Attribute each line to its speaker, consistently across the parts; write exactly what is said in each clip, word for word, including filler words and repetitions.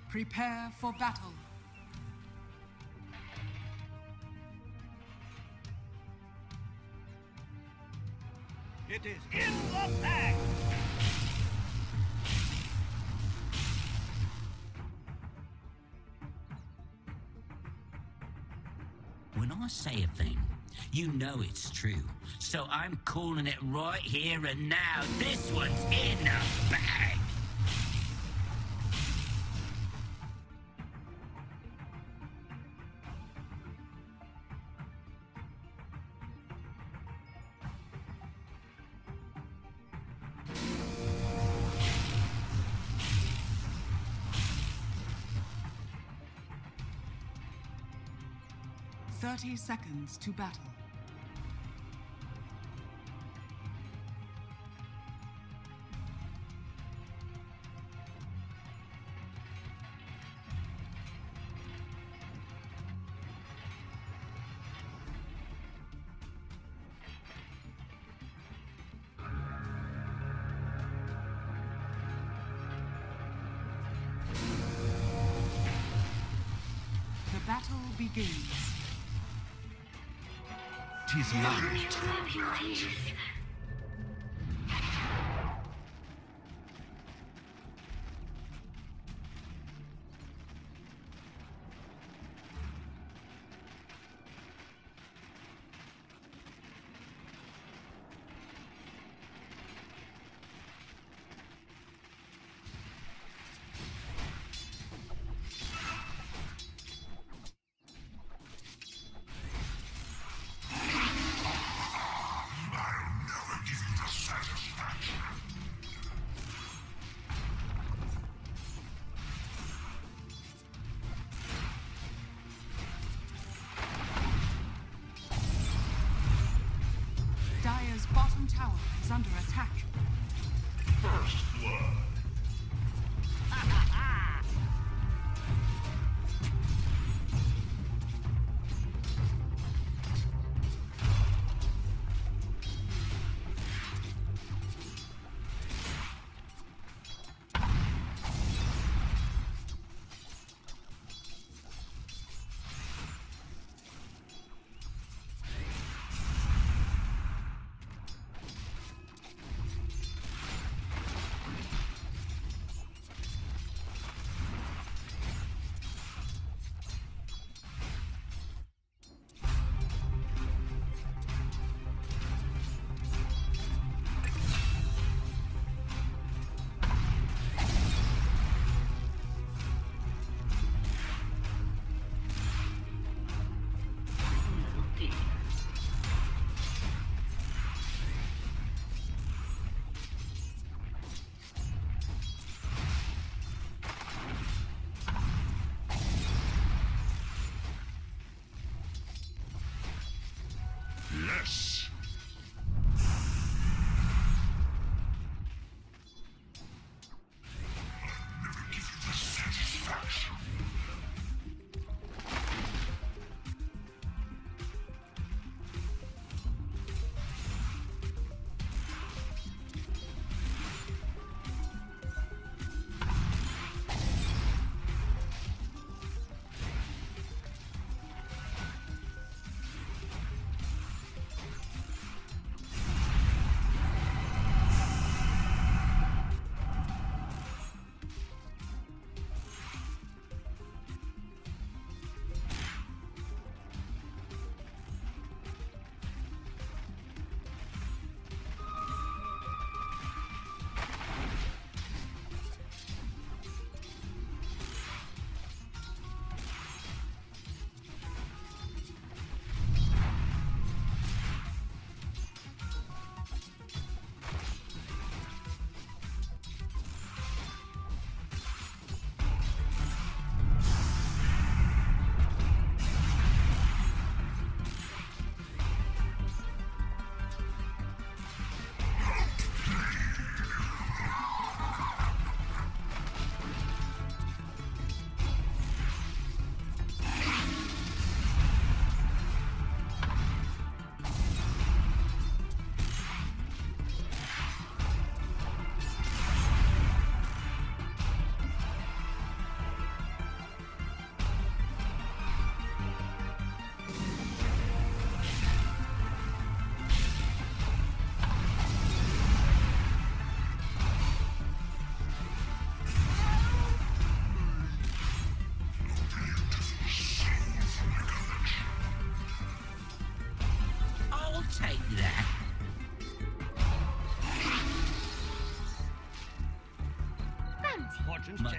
Speaker 1: Prepare for battle.
Speaker 2: It is in the bag!
Speaker 3: When I say a thing, you know it's true. So I'm calling it right here and now. This one's in the bag!
Speaker 1: Thirty seconds to battle. The battle begins.
Speaker 2: Tis light.
Speaker 1: Dire's bottom tower is under attack.
Speaker 2: First blood.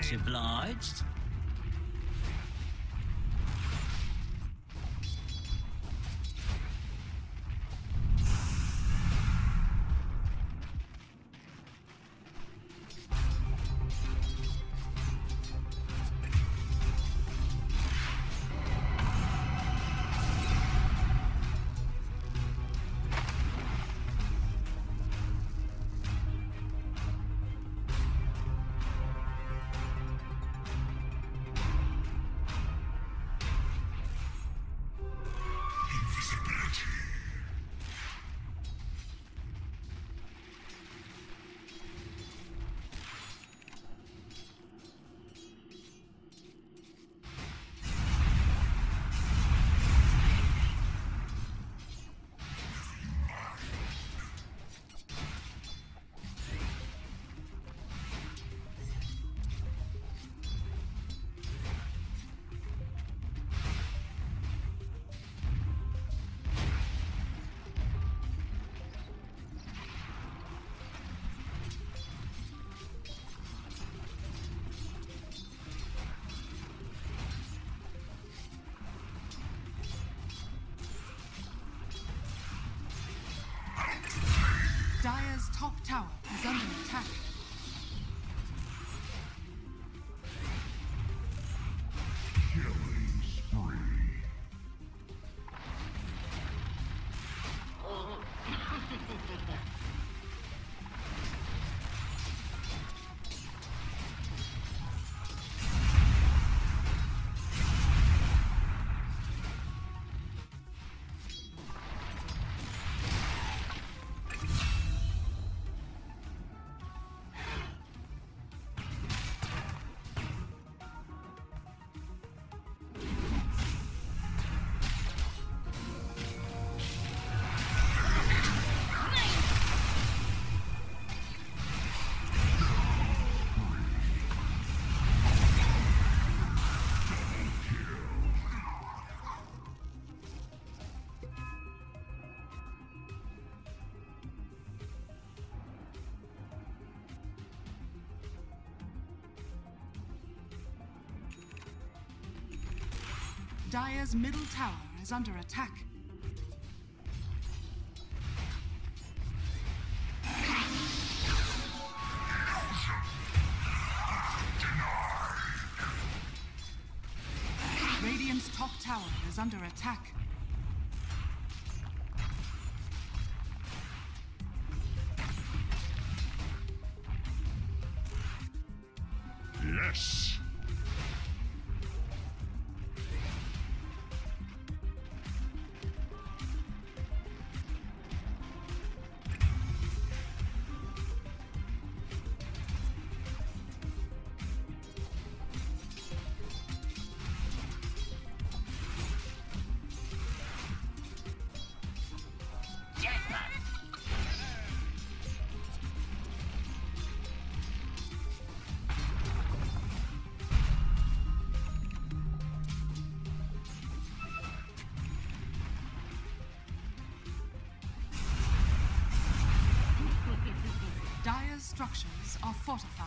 Speaker 3: Much obliged.
Speaker 1: Dire's top tower is under attack.
Speaker 4: Killing spree.
Speaker 1: Dire's middle tower is under attack. Radiant's top tower is under attack.
Speaker 4: Yes.
Speaker 1: Dire's structures are fortified.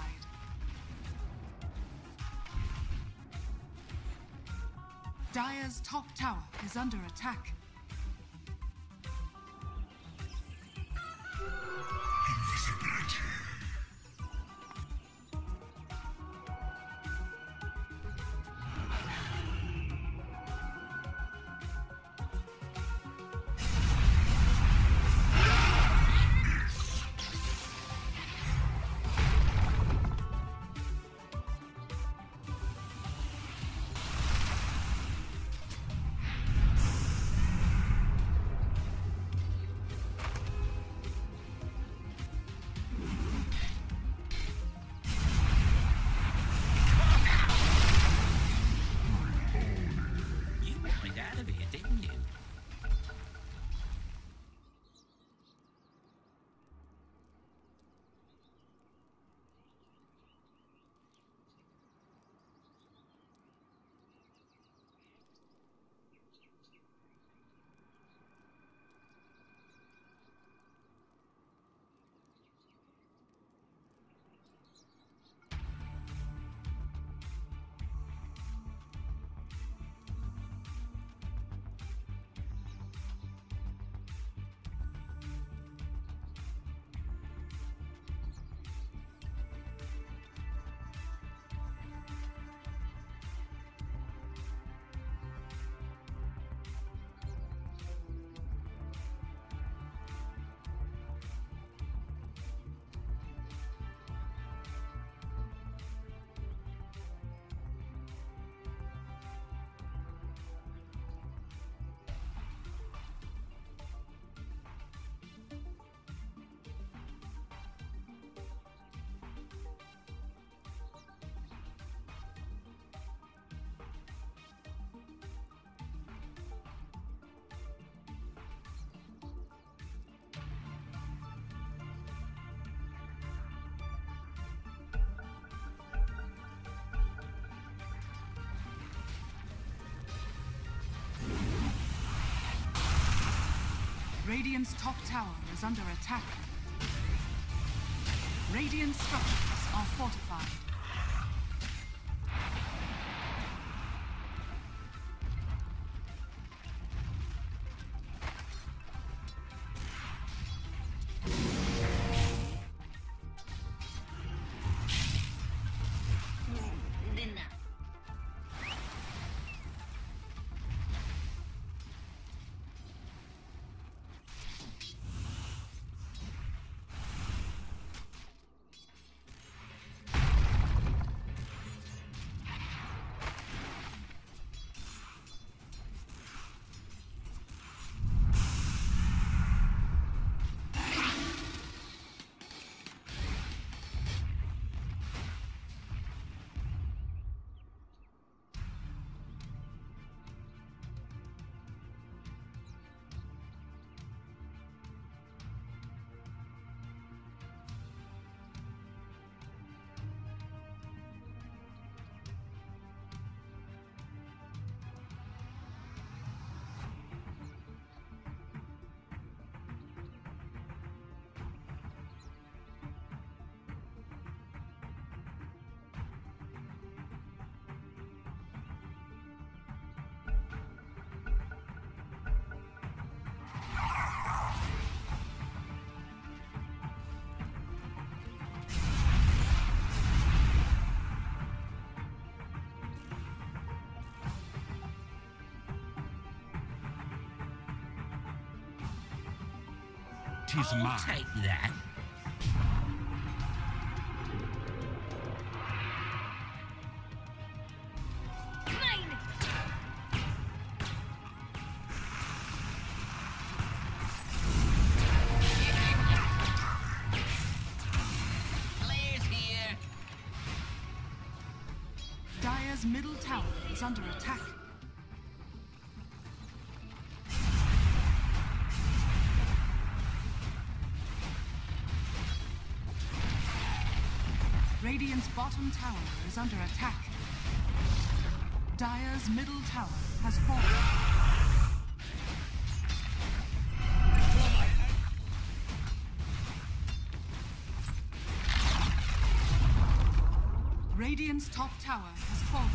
Speaker 1: Dire's top tower is under attack.
Speaker 4: Invisibility.
Speaker 1: Radiant's top tower is under attack. Radiant structures are fortified.
Speaker 5: Tis
Speaker 3: I'll
Speaker 5: mine.
Speaker 3: take that.
Speaker 6: Players here.
Speaker 1: Dire's middle tower is under attack. Radiant's bottom tower is under attack. Dire's middle tower has fallen. Radiant's top tower has fallen.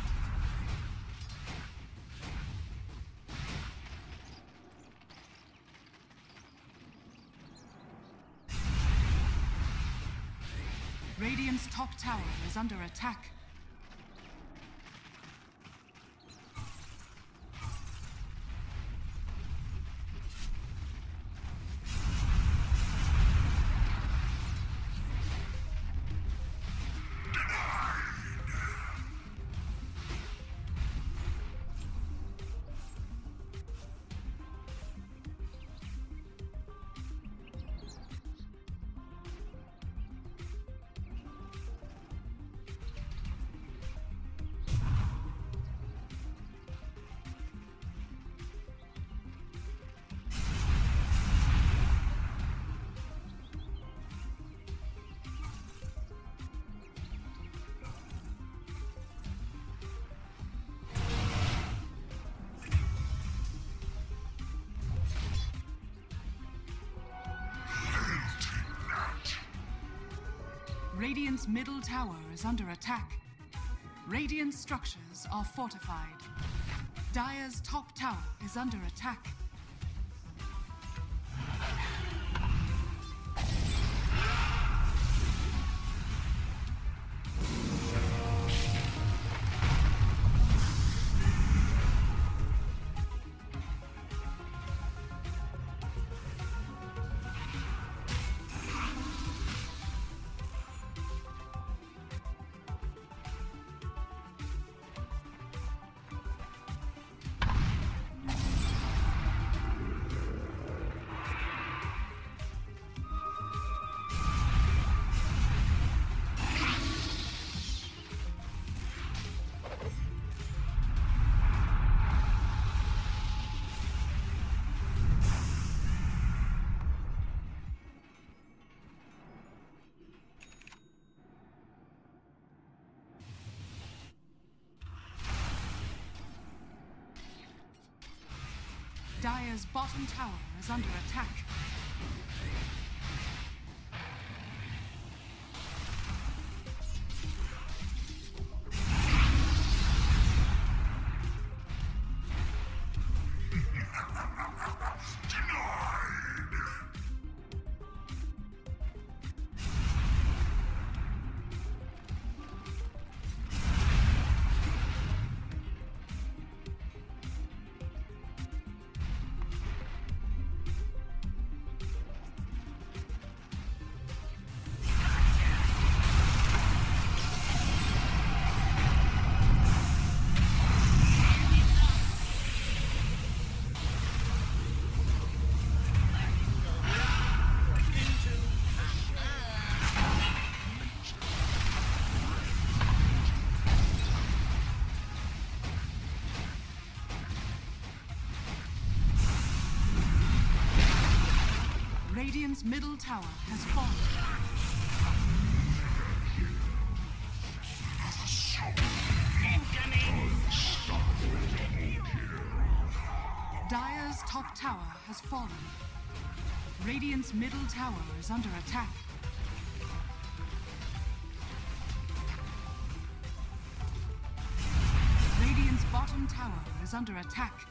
Speaker 1: Radiant's top tower is under attack. Radiant's middle tower is under attack. Radiant structures are fortified. Dire's top tower is under attack. Dire's bottom tower is under attack. Radiant's middle tower has fallen. Dire's top tower has fallen. Radiant's middle tower is under attack. Radiant's bottom tower is under attack.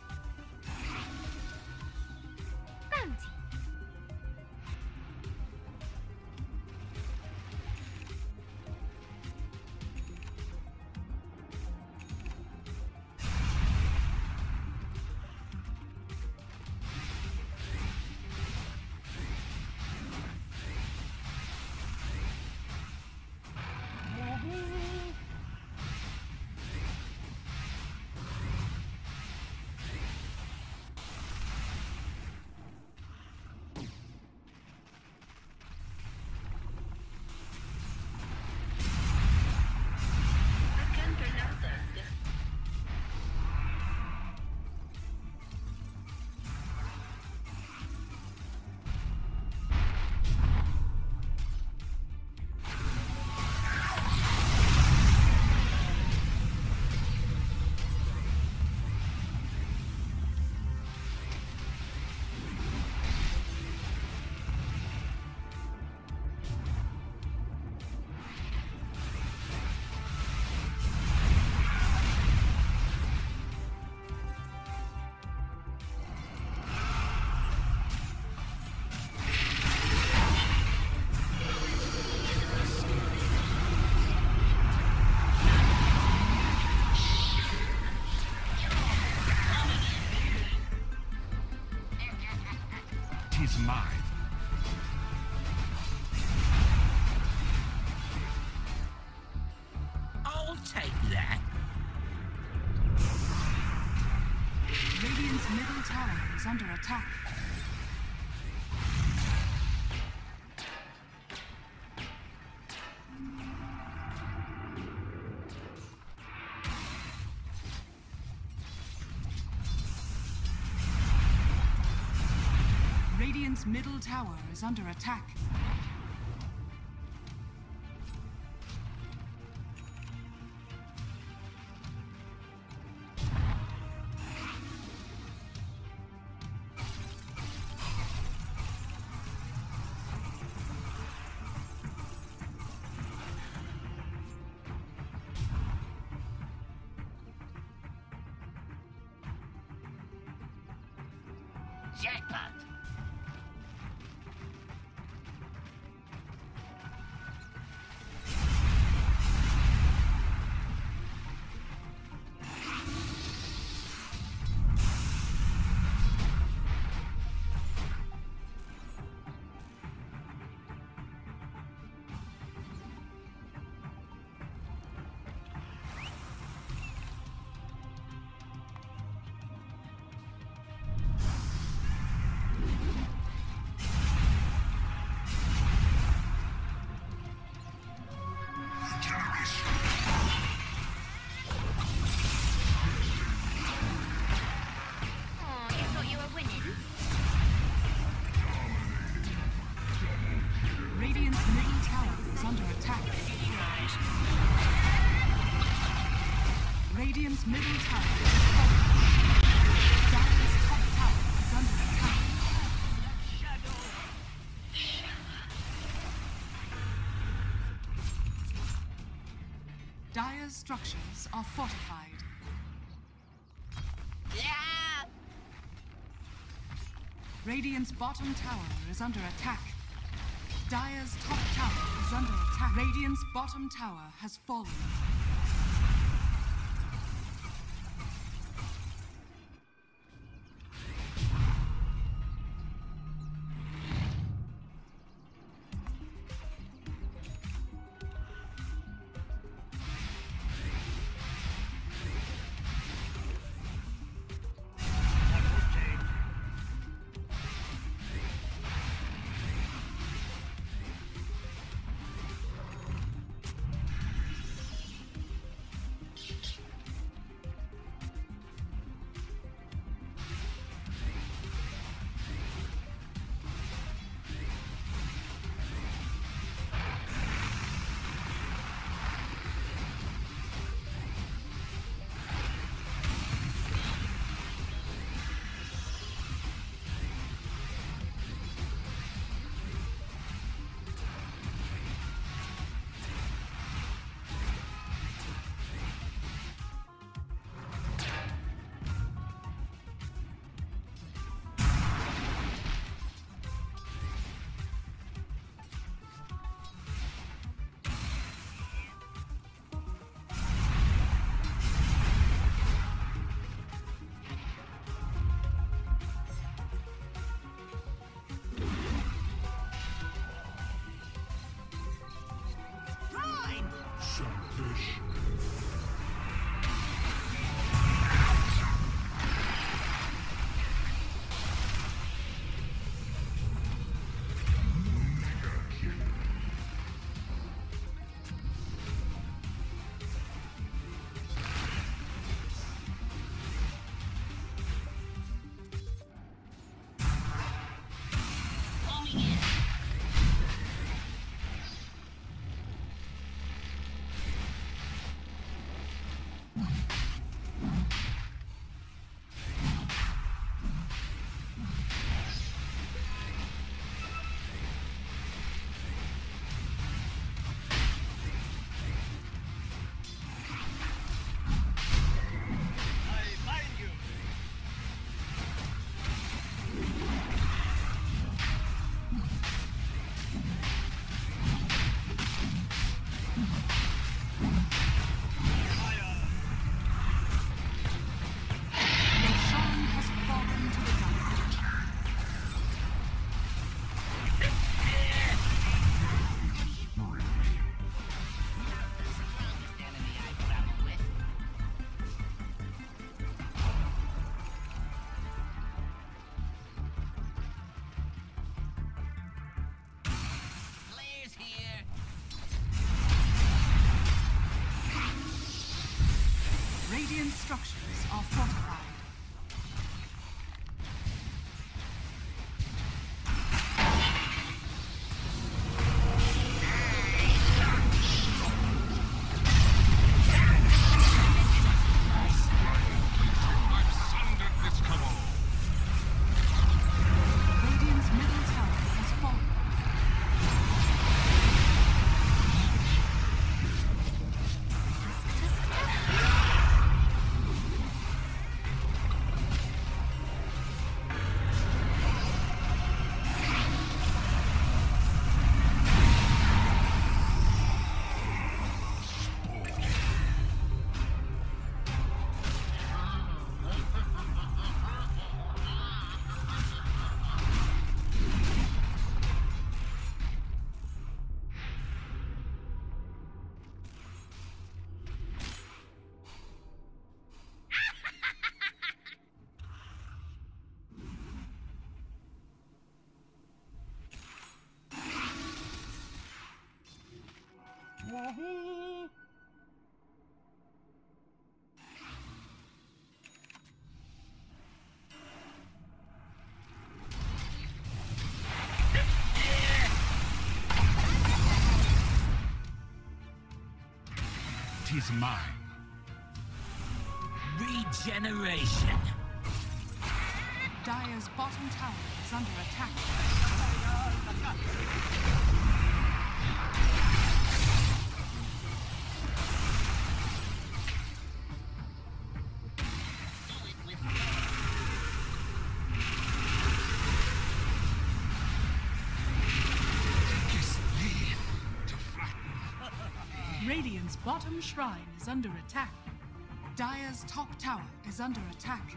Speaker 2: Is mine.
Speaker 3: I'll take that.
Speaker 1: Radiant's middle tower is under attack. Radiant's middle tower is under attack.
Speaker 6: Jackpot. Radiant's middle tower is falling. Dire's top tower
Speaker 1: Dire's structures are fortified.
Speaker 6: Yeah!
Speaker 1: Radiant's bottom tower is under attack. Dire's top tower is under attack. Radiant's bottom tower has fallen. Radiant structures are fortified. Radiant's middle tower has fallen.
Speaker 4: Tis mine.
Speaker 3: Regeneration.
Speaker 1: Dire's bottom tower is under attack. Radiant's bottom shrine is under attack. Dire's top tower is under attack.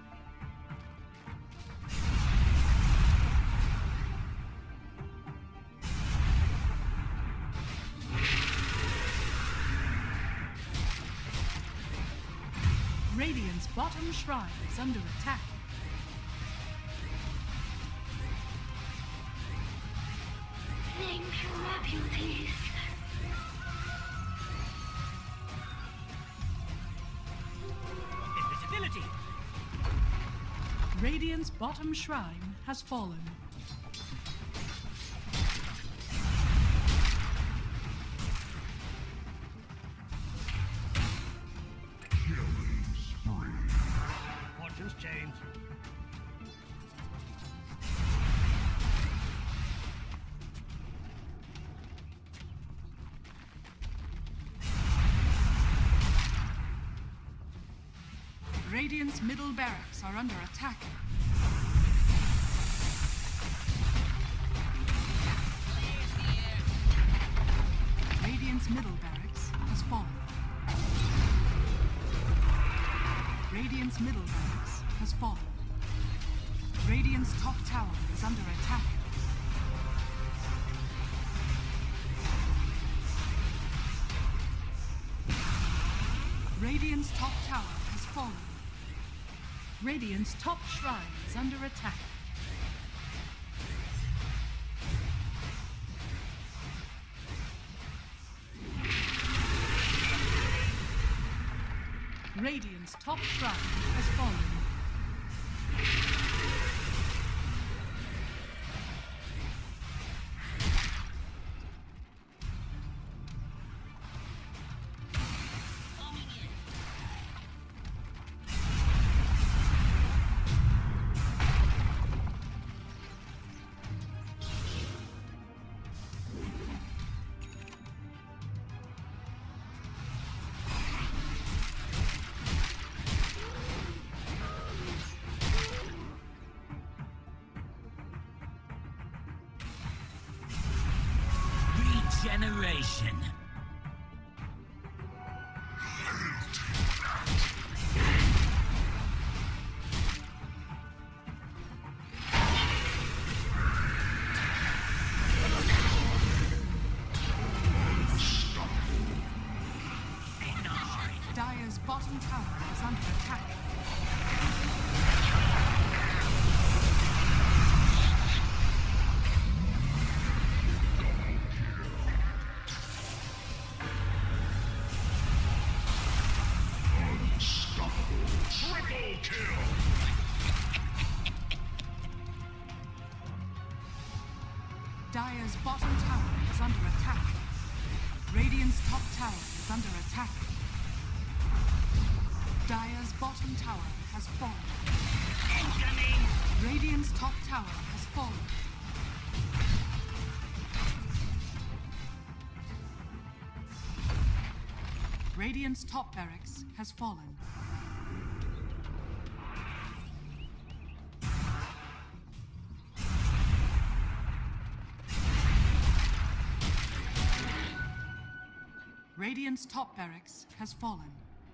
Speaker 1: Radiant's bottom shrine is under attack.
Speaker 5: Thank you, my beauties.
Speaker 2: Invisibility!
Speaker 1: Radiant's bottom shrine has fallen.
Speaker 2: Fortune's changed.
Speaker 1: Radiant's middle barracks are under attack. Radiant's middle barracks has fallen. Radiant's middle barracks has fallen. Radiant's top tower is under attack. Radiant's top tower has fallen. Radiant's top shrine is under attack. Radiant's top shrine has fallen.
Speaker 3: Generation.
Speaker 1: Dire's bottom tower is under attack. Dire's bottom tower is under attack. Radiant's top tower is under attack. Dire's bottom tower has fallen.
Speaker 2: Incoming!
Speaker 1: Radiant's top tower has fallen. Radiant's top barracks has fallen. Radiant's top barracks has fallen.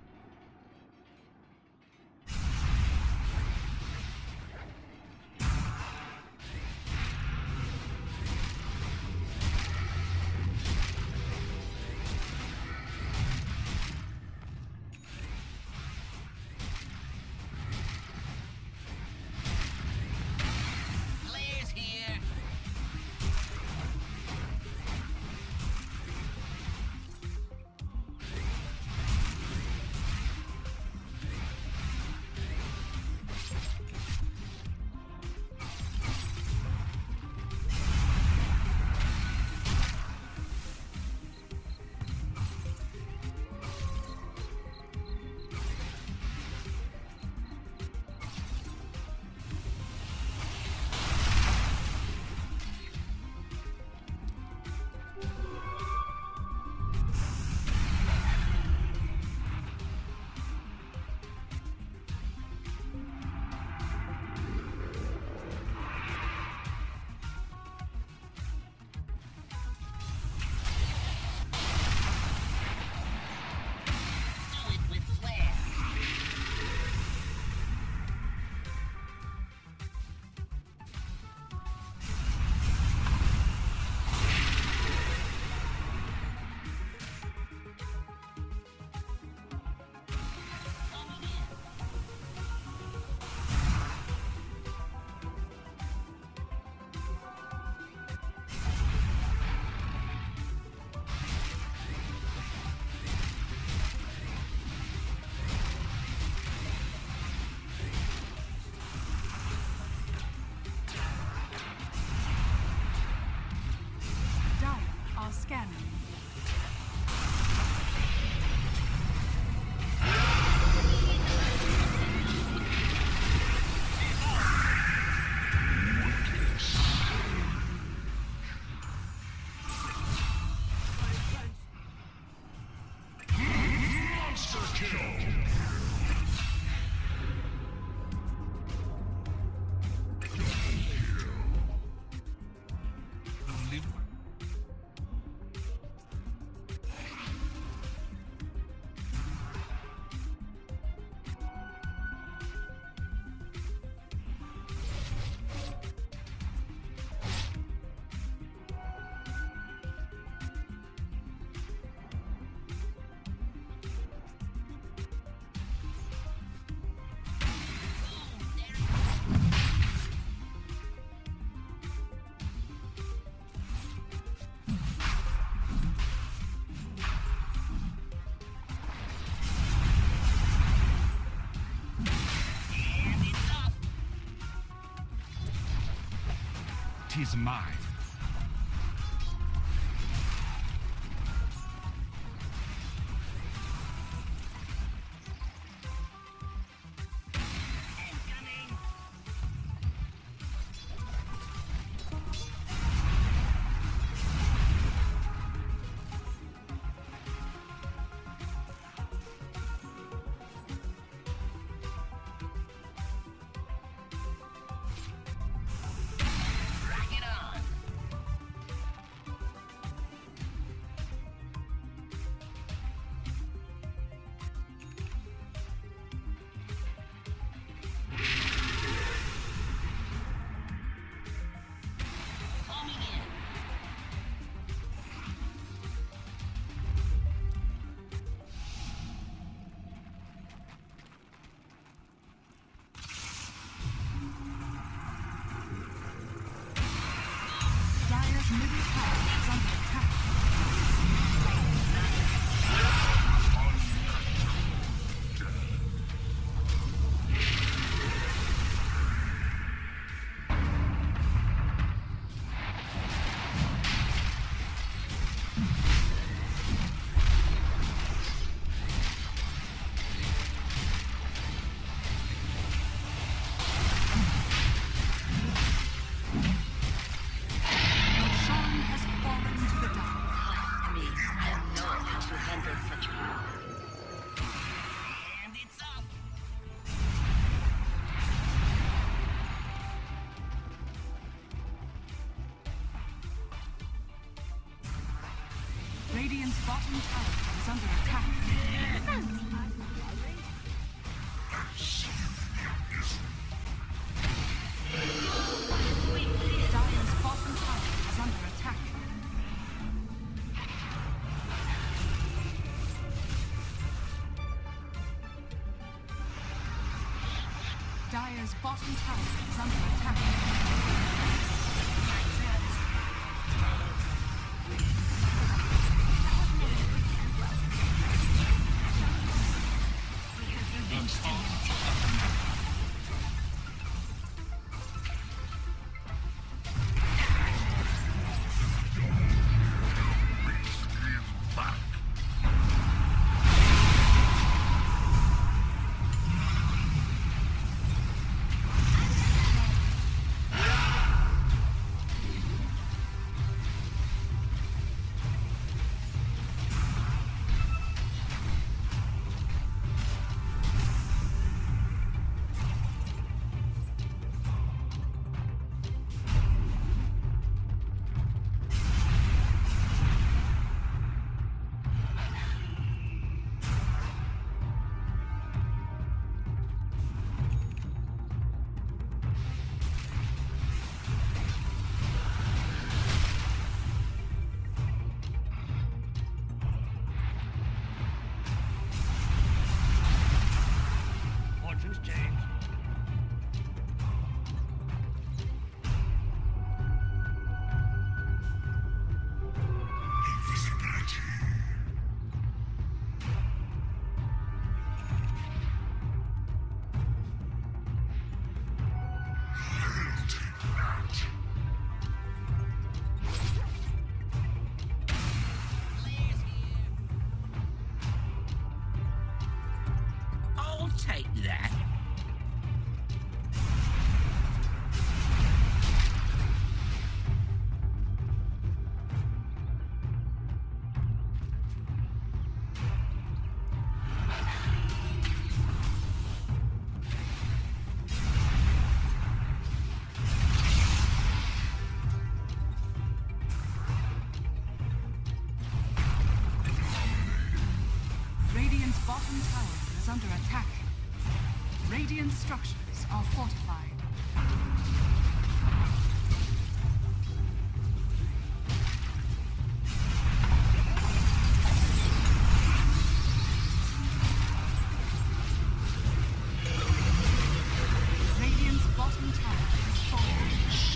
Speaker 6: Blaze here.
Speaker 1: Scanning.
Speaker 4: Tis mine.
Speaker 1: Radiant's bottom tower is under attack. Dire's bottom tower is under attack. Dire's bottom tower is under attack.
Speaker 5: Yeah!
Speaker 1: bottom tower is under attack. Radiant structures are fortified. Radiant's bottom tower is falling.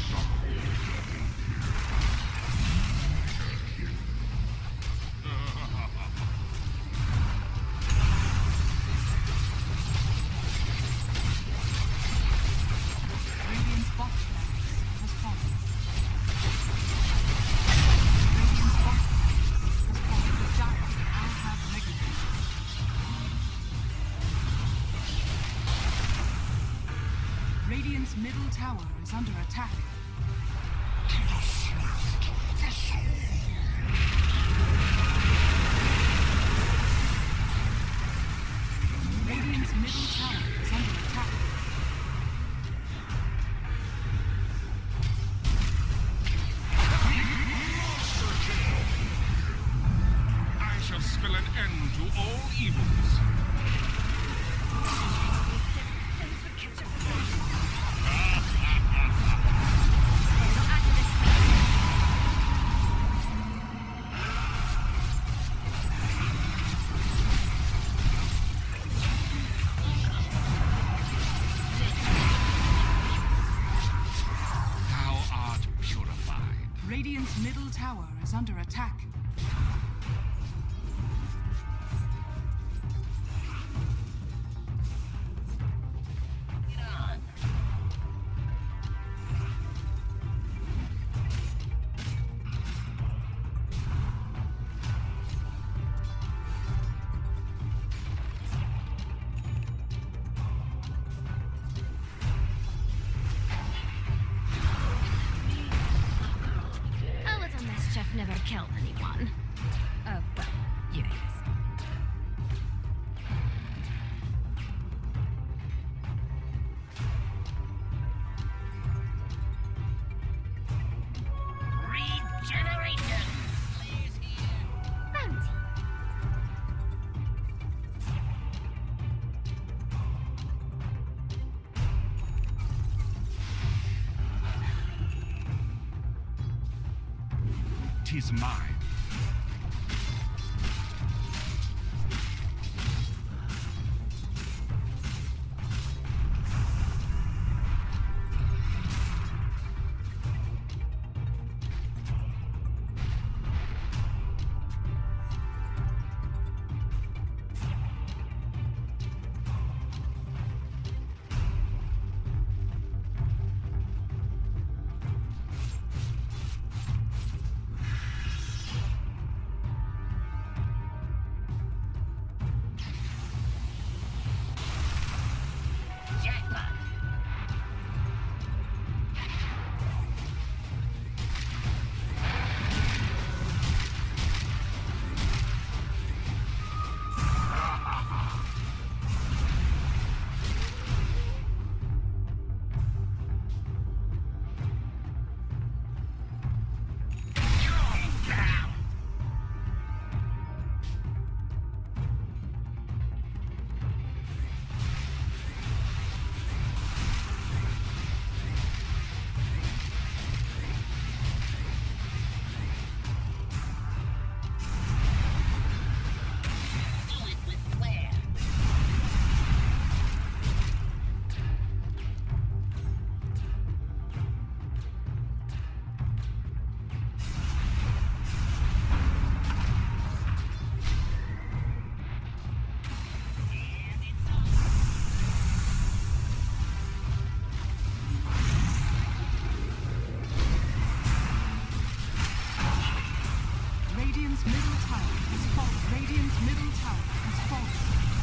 Speaker 1: Radiant's bottom barracks has fallen. Radiant's bottom barracks has fallen. The giants now have legacy. Radiant's middle tower is under attack. Radiant's middle tower is under attack.
Speaker 4: I shall spell an end to all evils. Thou art purified.
Speaker 1: Radiant's middle tower is under attack.
Speaker 5: A little mischief never killed anyone. Oh, well, yes.
Speaker 6: Regeneration! Players here.
Speaker 5: Bounty.
Speaker 4: Tis mine.
Speaker 6: Jackpot! Do it with flair. And it's on.
Speaker 1: Radiant's middle tower has fallen. Radiant's middle tower has fallen.